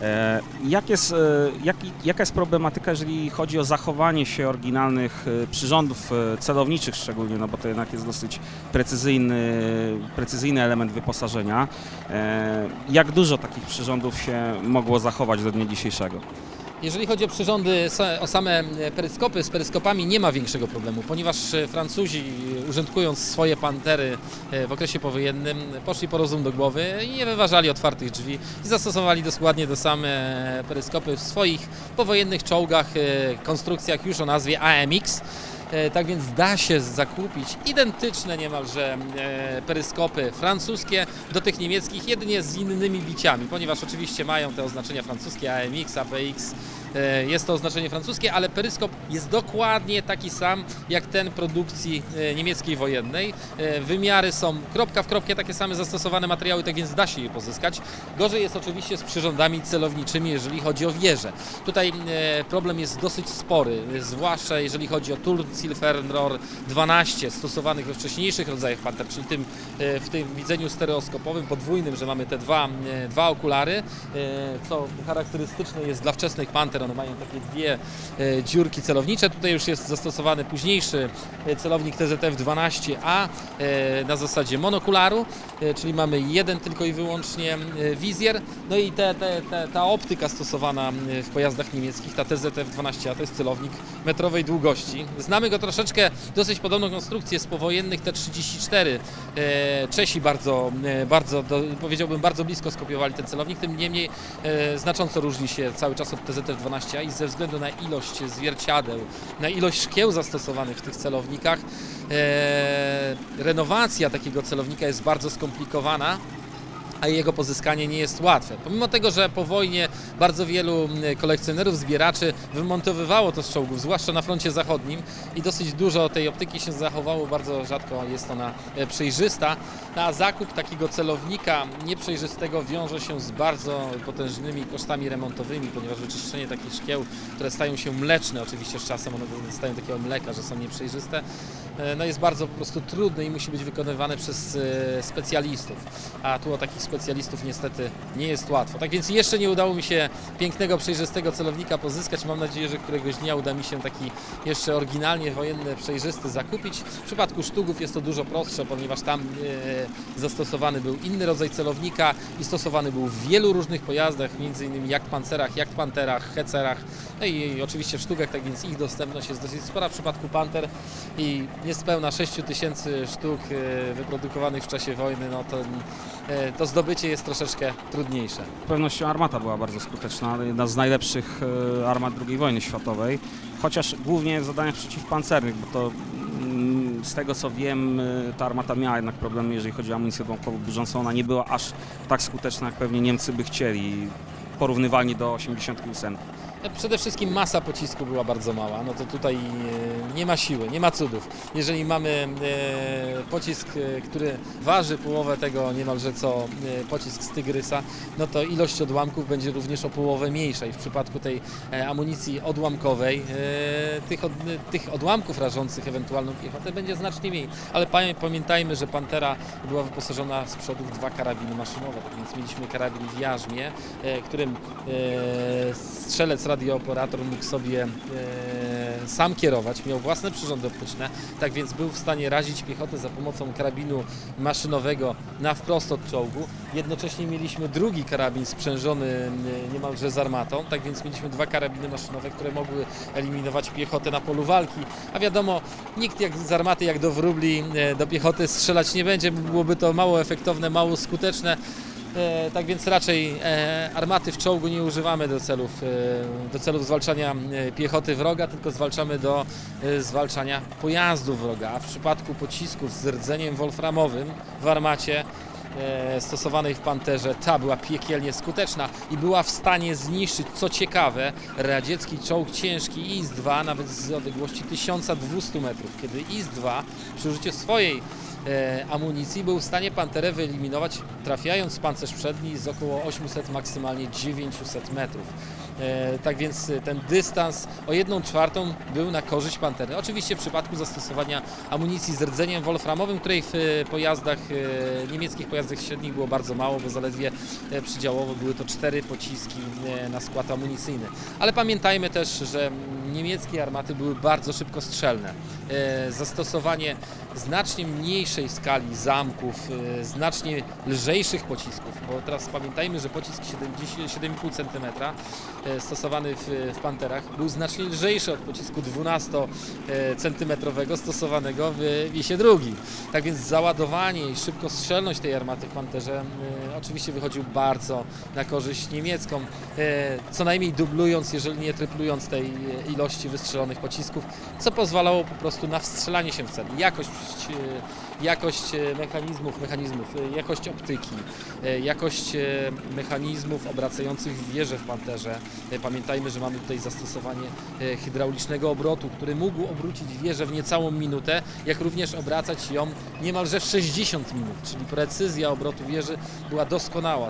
Jaka jest problematyka, jeżeli chodzi o zachowanie się oryginalnych przyrządów celowniczych szczególnie, no bo to jednak jest dosyć precyzyjny element wyposażenia. Jak dużo takich przyrządów się mogło zachować do dnia dzisiejszego? Jeżeli chodzi o przyrządy, o same peryskopy, z peryskopami nie ma większego problemu, ponieważ Francuzi, użytkując swoje Pantery w okresie powojennym, poszli po rozum do głowy i nie wyważali otwartych drzwi i zastosowali dokładnie te same peryskopy w swoich powojennych czołgach, konstrukcjach już o nazwie AMX. Tak więc da się zakupić identyczne niemalże peryskopy francuskie do tych niemieckich, jedynie z innymi biciami, ponieważ oczywiście mają te oznaczenia francuskie AMX, APX, jest to oznaczenie francuskie, ale peryskop jest dokładnie taki sam jak ten produkcji niemieckiej wojennej. Wymiary są kropka w kropkę takie same, zastosowane materiały, tak więc da się je pozyskać. Gorzej jest oczywiście z przyrządami celowniczymi, jeżeli chodzi o wieże. Tutaj problem jest dosyć spory, zwłaszcza jeżeli chodzi o Turmzielfernrohr 12 stosowanych we wcześniejszych rodzajach Panter, czyli w tym widzeniu stereoskopowym, podwójnym, że mamy te dwa okulary, co charakterystyczne jest dla wczesnych Panter. One mają takie 2 dziurki celownicze. Tutaj już jest zastosowany późniejszy celownik TZF-12A na zasadzie monokularu, czyli mamy jeden tylko i wyłącznie wizjer. No i ta optyka stosowana w pojazdach niemieckich, ta TZF-12A, to jest celownik metrowej długości. Znamy go troszeczkę, dosyć podobną konstrukcję z powojennych T-34. Czesi powiedziałbym, bardzo blisko skopiowali ten celownik, tym niemniej znacząco różni się cały czas od TZF-12 i ze względu na ilość zwierciadeł, na ilość szkieł zastosowanych w tych celownikach, renowacja takiego celownika jest bardzo skomplikowana, a jego pozyskanie nie jest łatwe. Pomimo tego, że po wojnie bardzo wielu kolekcjonerów, zbieraczy wymontowywało to z czołgów, zwłaszcza na froncie zachodnim i dosyć dużo tej optyki się zachowało, bardzo rzadko jest ona przejrzysta, a zakup takiego celownika nieprzejrzystego wiąże się z bardzo potężnymi kosztami remontowymi, ponieważ wyczyszczenie takich szkieł, które stają się mleczne, oczywiście z czasem one dostają takiego mleka, że są nieprzejrzyste, no jest bardzo po prostu trudne i musi być wykonywane przez specjalistów, a tu o takich specjalistów niestety nie jest łatwo. Tak więc jeszcze nie udało mi się pięknego, przejrzystego celownika pozyskać. Mam nadzieję, że któregoś dnia uda mi się taki jeszcze oryginalnie wojenny, przejrzysty zakupić. W przypadku sztugów jest to dużo prostsze, ponieważ tam zastosowany był inny rodzaj celownika i stosowany był w wielu różnych pojazdach, m.in. Jagdpancerach, Jagdpanterach, Hetzerach, no i oczywiście w sztugach, tak więc ich dostępność jest dosyć spora. W przypadku Panter i niespełna 6000 sztuk wyprodukowanych w czasie wojny, no to zdobycie jest troszeczkę trudniejsze. Z pewnością armata była bardzo skuteczna, jedna z najlepszych armat II wojny światowej, chociaż głównie w zadaniach przeciwpancernych, bo to z tego co wiem, ta armata miała jednak problemy, jeżeli chodzi o amunicję odłamkowo-burzącą. Ona nie była aż tak skuteczna, jak pewnie Niemcy by chcieli, porównywalnie do 88. Przede wszystkim masa pocisku była bardzo mała, no to tutaj nie ma siły, nie ma cudów. Jeżeli mamy pocisk, który waży połowę tego niemalże co pocisk z Tygrysa, no to ilość odłamków będzie również o połowę mniejsza i w przypadku tej amunicji odłamkowej tych odłamków rażących ewentualną piechotę będzie znacznie mniej. Ale pamiętajmy, że Pantera była wyposażona z przodu w 2 karabiny maszynowe, tak więc mieliśmy karabin w jarzmie, którym strzelec radiooperator mógł sobie sam kierować, miał własne przyrządy optyczne, tak więc był w stanie razić piechotę za pomocą karabinu maszynowego na wprost od czołgu. Jednocześnie mieliśmy drugi karabin sprzężony niemalże z armatą, tak więc mieliśmy 2 karabiny maszynowe, które mogły eliminować piechotę na polu walki, a wiadomo, nikt jak z armaty, jak do wróbli, do piechoty strzelać nie będzie, byłoby to mało efektowne, mało skuteczne. Tak więc raczej armaty w czołgu nie używamy do celów zwalczania piechoty wroga, tylko zwalczamy do zwalczania pojazdów wroga. A w przypadku pocisków z rdzeniem wolframowym w armacie stosowanej w Panterze, ta była piekielnie skuteczna i była w stanie zniszczyć, co ciekawe, radziecki czołg ciężki IS-2 nawet z odległości 1200 metrów, kiedy IS-2 przy użyciu swojej amunicji był w stanie Panterę wyeliminować, trafiając w pancerz przedni z około 800, maksymalnie 900 metrów. Tak więc ten dystans o 1/4 był na korzyść Pantery. Oczywiście w przypadku zastosowania amunicji z rdzeniem wolframowym, której w pojazdach, niemieckich pojazdach średnich było bardzo mało, bo zaledwie przydziałowo były to 4 pociski na skład amunicyjny. Ale pamiętajmy też, że niemieckie armaty były bardzo szybkostrzelne. Zastosowanie znacznie mniejszej skali zamków, znacznie lżejszych pocisków, bo teraz pamiętajmy, że pocisk 7,5 cm stosowany w Panterach był znacznie lżejszy od pocisku 12-centymetrowego stosowanego w Wiesie II. Tak więc załadowanie i szybkostrzelność tej armaty w Panterze oczywiście wychodził bardzo na korzyść niemiecką, co najmniej dublując, jeżeli nie tryplując tej ilości wystrzelonych pocisków, co pozwalało po prostu na wstrzelanie się w cel. Jakość mechanizmów, jakość optyki, jakość mechanizmów obracających wieżę w Panterze. Pamiętajmy, że mamy tutaj zastosowanie hydraulicznego obrotu, który mógł obrócić wieżę w niecałą minutę, jak również obracać ją niemalże w 60 minut, czyli precyzja obrotu wieży była doskonała.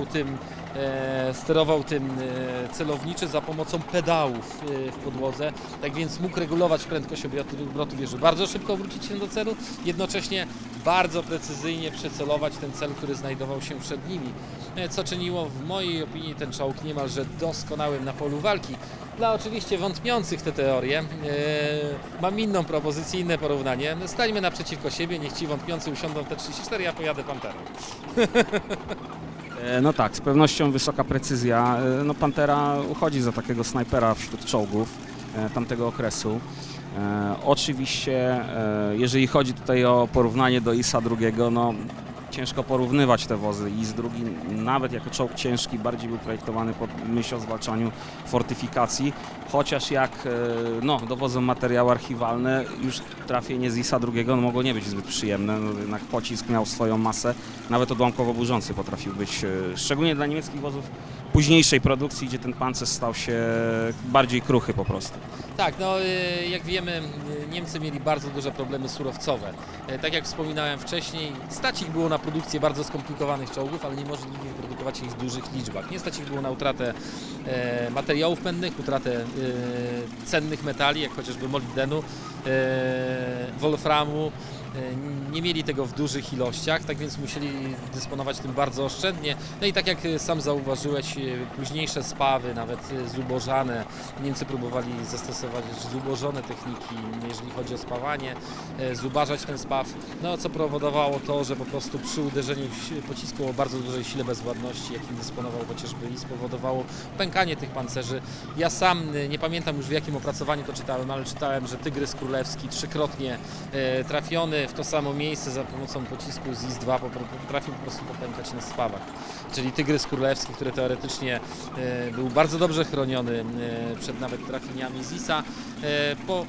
Sterował tym celowniczy za pomocą pedałów w podłodze, tak więc mógł regulować prędkość obrotu wieży, bardzo szybko obrócić się do celu, jednocześnie bardzo precyzyjnie przycelować ten cel, który znajdował się przed nimi, co czyniło w mojej opinii ten czołg niemalże doskonałym na polu walki. Dla oczywiście wątpiących w te teorie mam inną propozycję, inne porównanie. Stańmy naprzeciwko siebie, niech ci wątpiący usiądą w T-34, ja pojadę Panterą. No tak, z pewnością wysoka precyzja. No Pantera uchodzi za takiego snajpera wśród czołgów tamtego okresu. Oczywiście, jeżeli chodzi tutaj o porównanie do IS-a II, no Ciężko porównywać te wozy. IS-2, nawet jako czołg ciężki, bardziej był projektowany pod myśl o zwalczaniu fortyfikacji, chociaż jak dowodzą materiały archiwalne, już trafienie z IS-2 mogło nie być zbyt przyjemne, jednak pocisk miał swoją masę, nawet odłamkowo burzący potrafił być, szczególnie dla niemieckich wozów późniejszej produkcji, gdzie ten pancerz stał się bardziej kruchy po prostu. Tak, jak wiemy, Niemcy mieli bardzo duże problemy surowcowe. Tak jak wspominałem wcześniej, stać ich było na produkcję bardzo skomplikowanych czołgów, ale niemożliwie produkować ich w dużych liczbach. Nie stać ich było na utratę materiałów pędnych, utratę cennych metali, jak chociażby molibdenu, wolframu. Nie mieli tego w dużych ilościach, tak więc musieli dysponować tym bardzo oszczędnie. No i tak jak sam zauważyłeś, późniejsze spawy, nawet zubożane, Niemcy próbowali zastosować zubożone techniki, jeżeli chodzi o spawanie, zubażać ten spaw, co powodowało to, że po prostu przy uderzeniu pocisku o bardzo dużej sile bezwładności, jakim dysponował chociażby i spowodowało pękanie tych pancerzy. Ja sam nie pamiętam już w jakim opracowaniu to czytałem, ale czytałem, że Tygrys Królewski trzykrotnie trafiony w to samo miejsce za pomocą pocisku z IS-2 potrafił po prostu popękać na spawach. Czyli Tygrys Królewski, który teoretycznie był bardzo dobrze chroniony przed nawet trafieniami z IS-a, po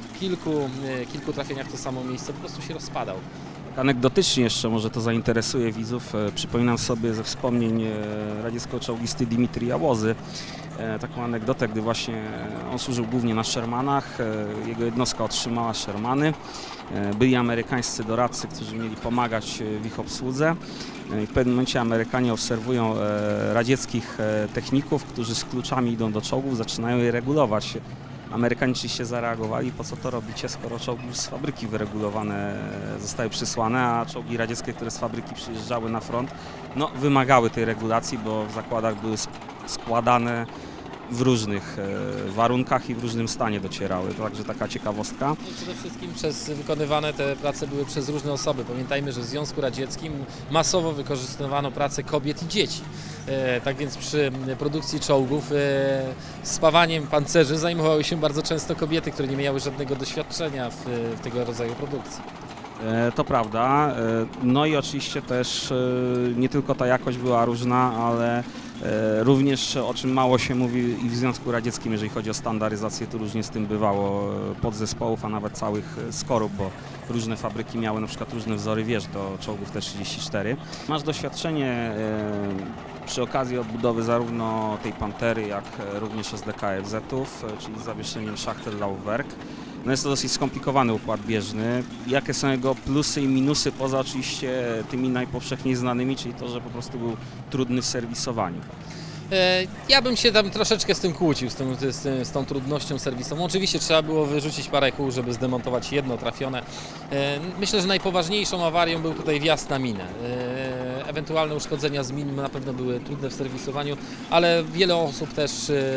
kilku trafieniach w to samo miejsce po prostu się rozpadał. Anegdotycznie jeszcze może to zainteresuje widzów. Przypominam sobie ze wspomnień radzieckiego czołgisty Dimitrija Łozy taką anegdotę, gdy właśnie on służył głównie na Shermanach, jego jednostka otrzymała Shermany. Byli amerykańscy doradcy, którzy mieli pomagać w ich obsłudze. I w pewnym momencie Amerykanie obserwują radzieckich techników, którzy z kluczami idą do czołgów, zaczynają je regulować. Amerykanie oczywiście zareagowali, po co to robicie, skoro czołgi już z fabryki wyregulowane zostały przysłane, a czołgi radzieckie, które z fabryki przyjeżdżały na front, wymagały tej regulacji, bo w zakładach były składane w różnych warunkach i w różnym stanie docierały. To także taka ciekawostka. Przede wszystkim wykonywane te prace były przez różne osoby. Pamiętajmy, że w Związku Radzieckim masowo wykorzystywano pracę kobiet i dzieci. Tak więc przy produkcji czołgów spawaniem pancerzy zajmowały się bardzo często kobiety, które nie miały żadnego doświadczenia w tego rodzaju produkcji. To prawda. No i oczywiście też nie tylko ta jakość była różna, ale również, o czym mało się mówi i w Związku Radzieckim, jeżeli chodzi o standaryzację, to różnie z tym bywało podzespołów, a nawet całych skorup, bo różne fabryki miały na przykład różne wzory wież do czołgów T-34. Masz doświadczenie przy okazji odbudowy zarówno tej Pantery, jak również SDKFZ-ów, czyli z zawieszeniem Schachtel-Laufwerk. Jest to dosyć skomplikowany układ bieżny. Jakie są jego plusy i minusy, poza oczywiście tymi najpowszechniej znanymi, czyli to, że po prostu był trudny w serwisowaniu? Ja bym się tam troszeczkę z tym kłócił, z tą trudnością serwisową. Oczywiście trzeba było wyrzucić parę kół, żeby zdemontować jedno trafione. Myślę, że najpoważniejszą awarią był tutaj wjazd na minę. Ewentualne uszkodzenia z min na pewno były trudne w serwisowaniu, ale wiele osób też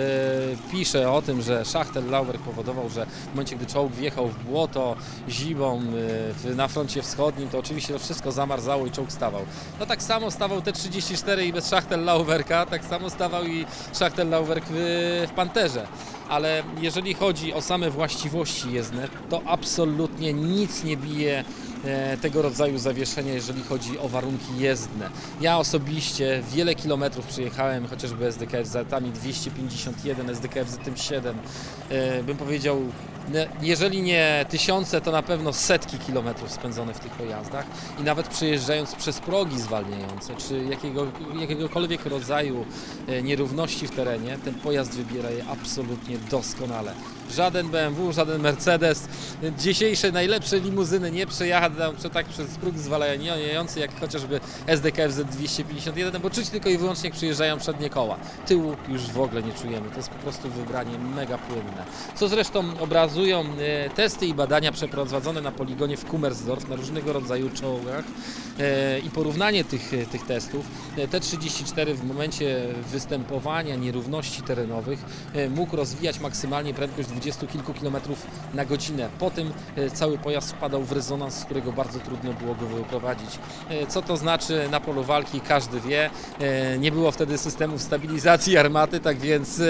pisze o tym, że Schachtel-Laufwerk powodował, że w momencie, gdy czołg wjechał w błoto zimą na froncie wschodnim, to oczywiście to wszystko zamarzało i czołg stawał. Tak samo stawał T-34 i bez Schachtel-Laufwerka, tak samo stawał i Schachtel-Laufwerk w Panterze. Ale jeżeli chodzi o same właściwości jezdne, to absolutnie nic nie bije tego rodzaju zawieszenia, jeżeli chodzi o warunki jezdne. Ja osobiście wiele kilometrów przejechałem, chociażby SDKFZ-ami 251, SDKFZ-em 7, bym powiedział, jeżeli nie tysiące, to na pewno setki kilometrów spędzone w tych pojazdach i nawet przejeżdżając przez progi zwalniające, czy jakiegokolwiek rodzaju nierówności w terenie, ten pojazd wybiera je absolutnie doskonale. Żaden BMW, żaden Mercedes, dzisiejsze najlepsze limuzyny nie przejadą tak przez próg zwalniający, jak chociażby SDKFZ 251, bo czuć tylko i wyłącznie jak przyjeżdżają przednie koła. Tyłu już w ogóle nie czujemy, to jest po prostu wybranie mega płynne. Co zresztą obrazują testy i badania przeprowadzone na poligonie w Kummersdorf na różnego rodzaju czołgach i porównanie tych testów. T-34 w momencie występowania nierówności terenowych mógł rozwijać maksymalnie prędkość 20 kilku kilometrów na godzinę. Potem cały pojazd wpadał w rezonans, z którego bardzo trudno było go wyprowadzić. Co to znaczy na polu walki, każdy wie. Nie było wtedy systemów stabilizacji armaty, tak więc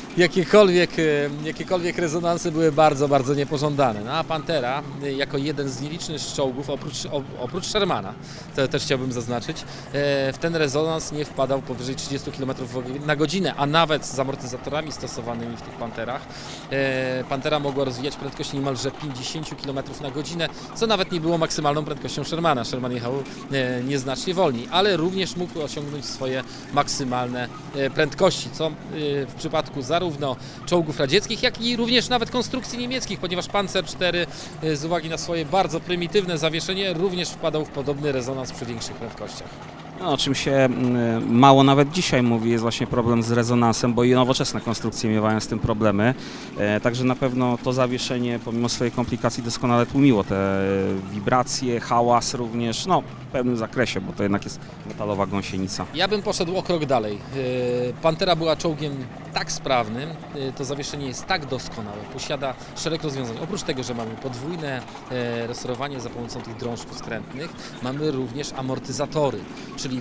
jakiekolwiek rezonanse były bardzo, bardzo niepożądane. No a Pantera, jako jeden z nielicznych czołgów, oprócz Shermana, to też chciałbym zaznaczyć, w ten rezonans nie wpadał powyżej 30 km na godzinę, a nawet z amortyzatorami stosowanymi w tych Panterach, Pantera mogła rozwijać prędkość niemalże 50 km na godzinę, co nawet nie było maksymalną prędkością Shermana. Sherman jechał nieznacznie wolniej, ale również mógł osiągnąć swoje maksymalne prędkości, co w przypadku zarówno czołgów radzieckich, jak i również nawet konstrukcji niemieckich, ponieważ Panzer IV z uwagi na swoje bardzo prymitywne zawieszenie również wpadał w podobny rezonans przy większych prędkościach. No, o czym się mało nawet dzisiaj mówi, jest właśnie problem z rezonansem, bo i nowoczesne konstrukcje miewają z tym problemy. Także na pewno to zawieszenie, pomimo swojej komplikacji, doskonale tłumiło te wibracje, hałas również, no w pewnym zakresie, bo to jednak jest metalowa gąsienica. Ja bym poszedł o krok dalej. Pantera była czołgiem tak sprawnym, to zawieszenie jest tak doskonałe, posiada szereg rozwiązań. Oprócz tego, że mamy podwójne resorowanie za pomocą tych drążków skrętnych, mamy również amortyzatory, czyli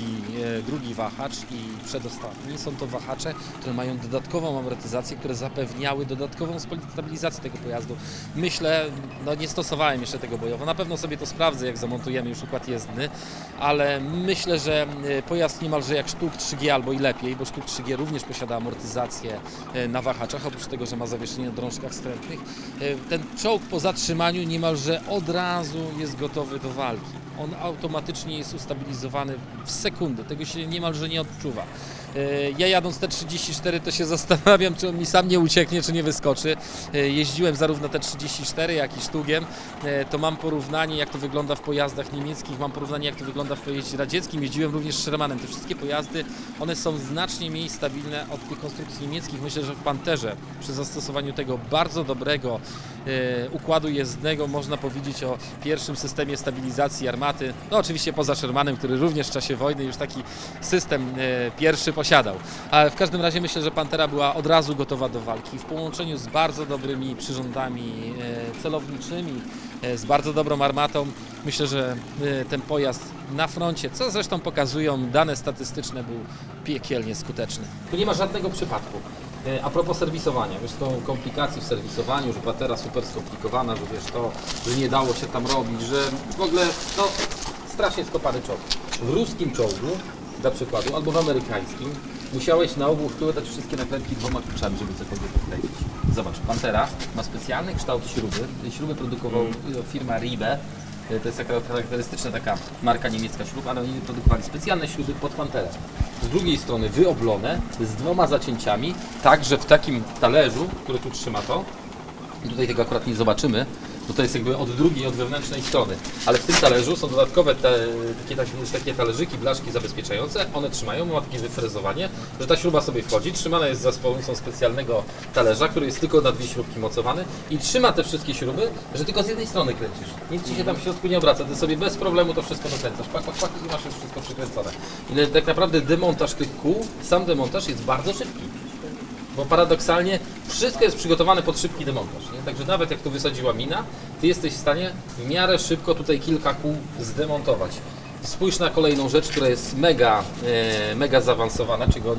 drugi wahacz i przedostatni są to wahacze, które mają dodatkową amortyzację, które zapewniały dodatkową stabilizację tego pojazdu. Myślę, no nie stosowałem jeszcze tego bojowo, na pewno sobie to sprawdzę, jak zamontujemy już układ jezdny, ale myślę, że pojazd niemalże jak Sztuk 3G albo i lepiej, bo Sztuk 3G również posiada amortyzację na wahaczach, oprócz tego, że ma zawieszenie na drążkach skrętnych. Ten czołg po zatrzymaniu niemalże od razu jest gotowy do walki. On automatycznie jest ustabilizowany w sekundę, tego się niemalże nie odczuwa. Ja jadąc T-34 to się zastanawiam, czy on mi sam nie ucieknie, czy nie wyskoczy. Jeździłem zarówno T-34, jak i Sztugiem. To mam porównanie, jak to wygląda w pojazdach niemieckich, mam porównanie, jak to wygląda w pojeździe radzieckim. Jeździłem również Shermanem. Te wszystkie pojazdy, one są znacznie mniej stabilne od tych konstrukcji niemieckich. Myślę, że w Panterze przy zastosowaniu tego bardzo dobrego układu jezdnego można powiedzieć o pierwszym systemie stabilizacji armaty. No oczywiście poza Shermanem, który również w czasie wojny już taki system pierwszy posiadał. Ale w każdym razie myślę, że Pantera była od razu gotowa do walki. W połączeniu z bardzo dobrymi przyrządami celowniczymi, z bardzo dobrą armatą, myślę, że ten pojazd na froncie, co zresztą pokazują dane statystyczne, był piekielnie skuteczny. Tu nie ma żadnego przypadku. A propos serwisowania, wiesz, to komplikacji w serwisowaniu, że Pantera super skomplikowana, że wiesz to, że nie dało się tam robić, że w ogóle no strasznie skopany czołg. W ruskim czołgu, dla przykładu, albo w amerykańskim, musiałeś na ogół wkładać wszystkie naklejki 2 kluczami, żeby cokolwiek odkleić. Zobacz, Pantera ma specjalny kształt śruby. Te śruby produkowała firma Ribe. To jest charakterystyczna taka marka niemiecka śrub, ale oni produkowali specjalne śruby pod Panterę. Z drugiej strony wyoblone, z 2 zacięciami, tak, że w takim talerzu, który tu trzyma to, tutaj tego akurat nie zobaczymy, bo to jest jakby od drugiej, od wewnętrznej strony, ale w tym talerzu są dodatkowe takie talerzyki, blaszki zabezpieczające, one trzymają, ma takie wyfrezowanie, że ta śruba sobie wchodzi, trzymana jest za pomocą specjalnego talerza, który jest tylko na 2 śrubki mocowany i trzyma te wszystkie śruby, że tylko z jednej strony kręcisz. Nic ci się tam w środku nie obraca, ty sobie bez problemu to wszystko dokręcasz, pak i masz już wszystko przykręcone. I tak naprawdę demontaż tych kół, sam demontaż jest bardzo szybki. Bo paradoksalnie wszystko jest przygotowane pod szybki demontaż, nie? Także nawet jak tu wysadziła mina, ty jesteś w stanie w miarę szybko tutaj kilka kół zdemontować. Spójrz na kolejną rzecz, która jest mega zaawansowana, czego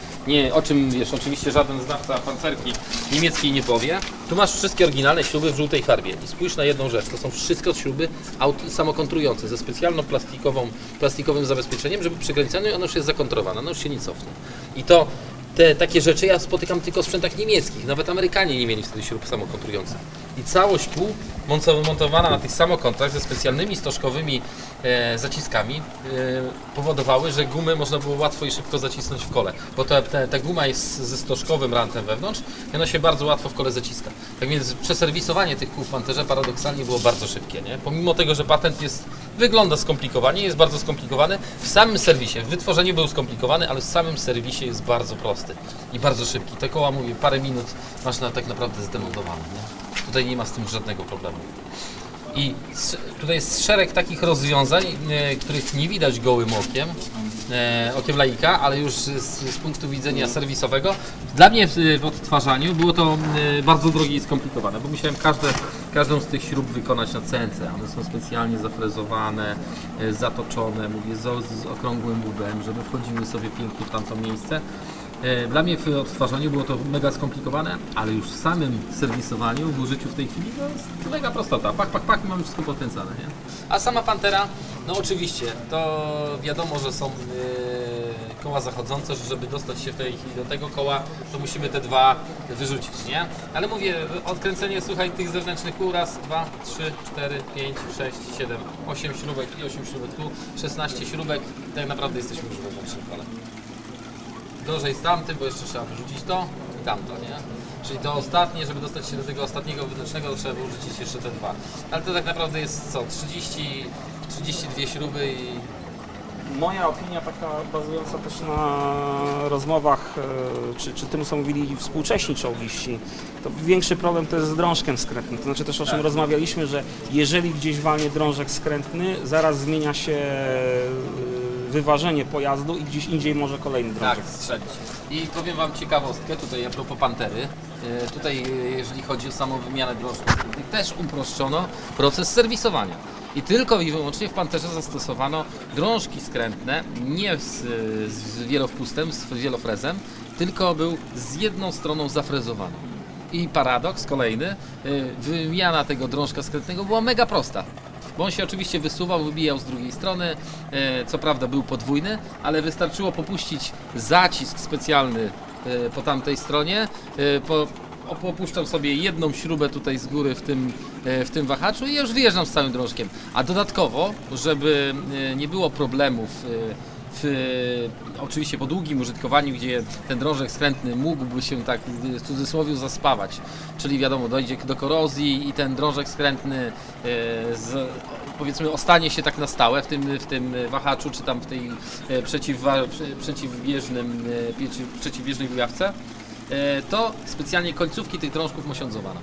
o czym wiesz, oczywiście żaden znawca pancerki niemieckiej nie powie. Tu masz wszystkie oryginalne śruby w żółtej farbie i spójrz na jedną rzecz, to są wszystko śruby samokontrujące ze specjalną plastikowym zabezpieczeniem, żeby przy kręceniu ona już jest zakontrowana, ona już się nie cofnie. I to takie rzeczy ja spotykam tylko w sprzętach niemieckich. Nawet Amerykanie nie mieli wtedy śrub samokontrujących. I całość kół montowana na tych samokontach ze specjalnymi stożkowymi zaciskami powodowały, że gumę można było łatwo i szybko zacisnąć w kole. Bo ta guma jest ze stożkowym rantem wewnątrz i ona się bardzo łatwo w kole zaciska. Tak więc przeserwisowanie tych kół w Panterze paradoksalnie było bardzo szybkie. Nie? Pomimo tego, że patent wygląda skomplikowanie, jest bardzo skomplikowany, w samym serwisie, w wytworzeniu był skomplikowany, ale w samym serwisie jest bardzo prosty i bardzo szybki. Te koła, mówię, parę minut masz tak naprawdę zdemontowane. Nie? Tutaj nie ma z tym żadnego problemu. I tutaj jest szereg takich rozwiązań, których nie widać gołym okiem laika, ale już z punktu widzenia serwisowego. Dla mnie w odtwarzaniu było to bardzo drogie i skomplikowane, bo musiałem każdą z tych śrub wykonać na CNC. One są specjalnie zafrezowane, zatoczone, mówię, z okrągłym łubem, żeby wchodziły sobie pięknie w tamto miejsce. Dla mnie w odtwarzaniu było to mega skomplikowane, ale już w samym serwisowaniu, w użyciu w tej chwili to jest mega prostota. Pach, pach, pach i mamy wszystko podkręcane, nie? A sama Pantera, no oczywiście, to wiadomo, że są koła zachodzące, że żeby dostać się w tej chwili do tego koła, to musimy te dwa wyrzucić, nie? Ale mówię, odkręcenie, słuchaj, tych zewnętrznych kół, raz, 2, 3, 4, 5, 6, 7, 8 śrubek i 8 śrubek tu, 16 śrubek, tak naprawdę jesteśmy już w wewnętrznym kole. Gorzej z tamtym, bo jeszcze trzeba wyrzucić to i tamto, nie? Czyli to ostatnie, żeby dostać się do tego ostatniego wewnętrznego, to trzeba wyrzucić jeszcze te dwa. Ale to tak naprawdę jest co? 32 śruby i... Moja opinia taka bazująca też na rozmowach, czy tym, co mówili współcześni czołgiści, to większy problem to jest z drążkiem skrętnym. To znaczy też o czym rozmawialiśmy, że jeżeli gdzieś walnie drążek skrętny, zaraz zmienia się wyważenie pojazdu i gdzieś indziej może kolejny drążek strzelić. I powiem Wam ciekawostkę tutaj a propos Pantery. Tutaj jeżeli chodzi o samą wymianę drążków, też uproszczono proces serwisowania. I tylko i wyłącznie w Panterze zastosowano drążki skrętne, nie z wielowpustem, z wielofrezem, tylko był z jedną stroną zafrezowaną. I paradoks kolejny, wymiana tego drążka skrętnego była mega prosta. Bo on się oczywiście wysuwał, wybijał z drugiej strony, co prawda był podwójny, ale wystarczyło popuścić zacisk specjalny po tamtej stronie, popuszczam sobie jedną śrubę tutaj z góry w tym wahaczu i już wyjeżdżam z całym drążkiem. A dodatkowo, żeby nie było problemów oczywiście po długim użytkowaniu, gdzie ten drążek skrętny mógłby się tak w cudzysłowie zaspawać, czyli wiadomo, dojdzie do korozji i ten drążek skrętny powiedzmy ostanie się tak na stałe w tym wahaczu, czy tam w tej przeciwbieżnej bujawce, to specjalnie końcówki tych drążków mosiądzowano.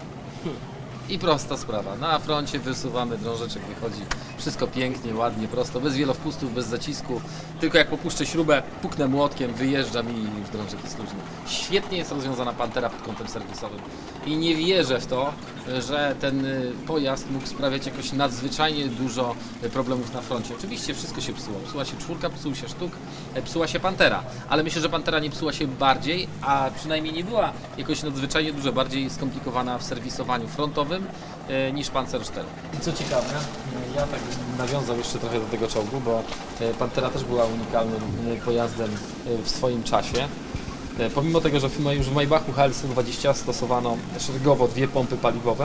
I prosta sprawa. Na froncie wysuwamy drążeczek, wychodzi wszystko pięknie, ładnie, prosto, bez wielowpustów, bez zacisku. Tylko jak popuszczę śrubę, puknę młotkiem, wyjeżdżam i już drążek jest luźny. Świetnie jest rozwiązana Pantera pod kątem serwisowym. I nie wierzę w to, że ten pojazd mógł sprawiać jakoś nadzwyczajnie dużo problemów na froncie. Oczywiście wszystko się psuło. Psuła się czwórka, psuł się sztuk, psuła się Pantera. Ale myślę, że Pantera nie psuła się bardziej, a przynajmniej nie była jakoś nadzwyczajnie dużo bardziej skomplikowana w serwisowaniu frontowym niż Panzer 4. I co ciekawe, ja tak nawiązał jeszcze trochę do tego czołgu, bo Pantera też była unikalnym pojazdem w swoim czasie. Pomimo tego, że już w Maybachu HL-120 stosowano szeregowo dwie pompy paliwowe,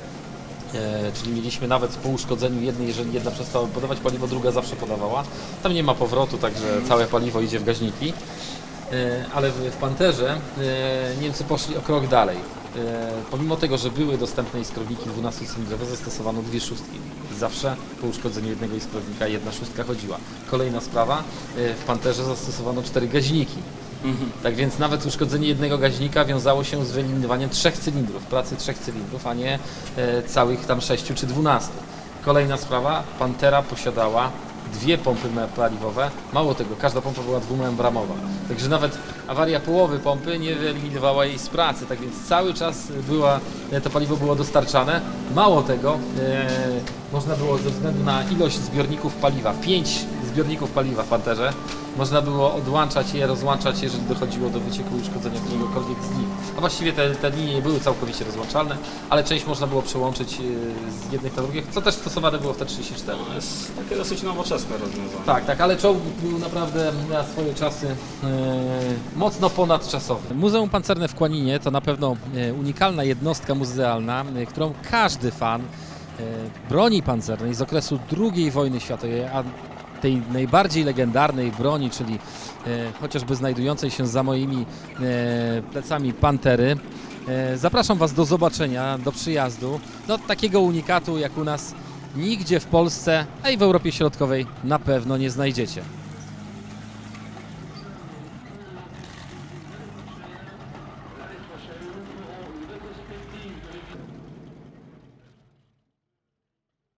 czyli mieliśmy nawet po uszkodzeniu jednej, jeżeli jedna przestała podawać paliwo, druga zawsze podawała. Tam nie ma powrotu, także całe paliwo idzie w gaźniki. Ale w Panterze Niemcy poszli o krok dalej. Pomimo tego, że były dostępne iskrowiki 12-cylindrowe, zastosowano dwie szóstki. Zawsze po uszkodzeniu jednego iskrownika jedna szóstka chodziła. Kolejna sprawa, w Panterze zastosowano 4 gaźniki. Tak więc nawet uszkodzenie jednego gaźnika wiązało się z wyeliminowaniem 3 cylindrów, pracy 3 cylindrów, a nie całych tam 6 czy 12. Kolejna sprawa, Pantera posiadała dwie pompy paliwowe, mało tego, każda pompa była dwumembramowa. Także nawet awaria połowy pompy nie wyeliminowała jej z pracy, tak więc cały czas to paliwo było dostarczane. Mało tego, można było ze względu na ilość zbiorników paliwa, 5 zbiorników paliwa w Panterze, można było odłączać je, rozłączać, jeżeli dochodziło do wycieku i uszkodzenia któregokolwiek z nich. A właściwie te linie nie były całkowicie rozłączalne, ale część można było przełączyć z jednych na drugie, co też stosowane było w T-34. To jest takie dosyć nowoczesne rozwiązanie. Tak, ale czołg był naprawdę na swoje czasy mocno ponadczasowy. Muzeum Pancerne w Kłaninie to na pewno unikalna jednostka muzealna, którą każdy fan broni pancernej z okresu II wojny światowej, a tej najbardziej legendarnej broni, czyli chociażby znajdującej się za moimi plecami Pantery. Zapraszam Was do zobaczenia, do przyjazdu. No, takiego unikatu jak u nas nigdzie w Polsce, a i w Europie Środkowej na pewno nie znajdziecie.